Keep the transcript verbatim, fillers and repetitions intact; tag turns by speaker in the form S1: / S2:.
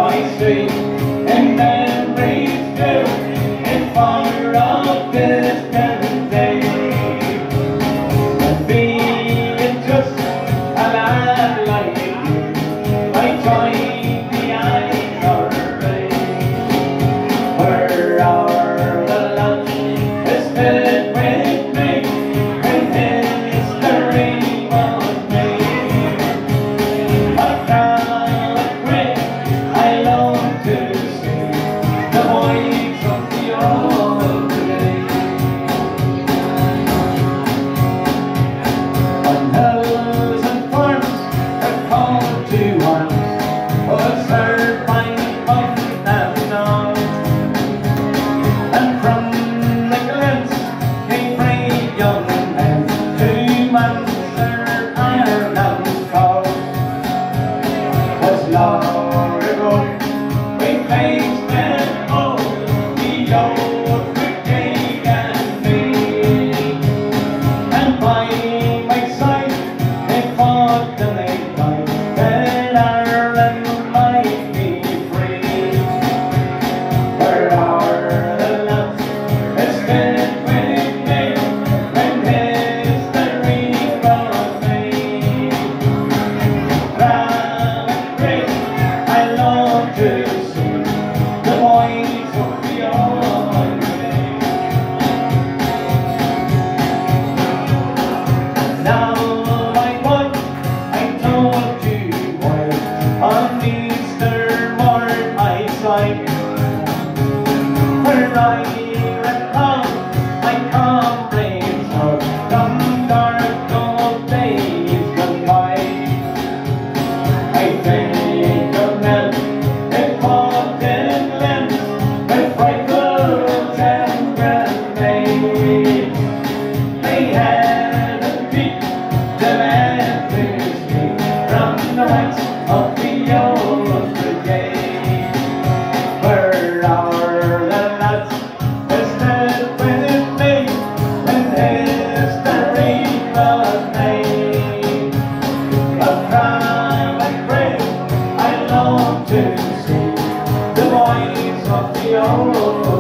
S1: my street, and memories do in far off distant days. And being just a lad like you, I joined the Irish Brigade, where our the lunch is filled with me, and history was made. A proud grit, I long to see the voice of the old Brigade. On hills and farms are called to arms, was served by both and all. And from the glens came brave young men to answer Ireland's call. 'Twas long ago we faced them all, the old Brigade and me, and by my side they fought and they died, that Ireland might be free. Where are the lads that stood with me when history was made? Proud and great, I long to see the voice of the old Brigade. Now, my boy, I told you boys, on Easter morn I sight, where I recall my comrades of some dark old days gone by. I think of men that fought in glens with rifles and grenades. They had a beat the majesty from the ranks of the old Brigade. Where are the lads that stood with me when history was made? A proud and brave, I long to see the voice of the old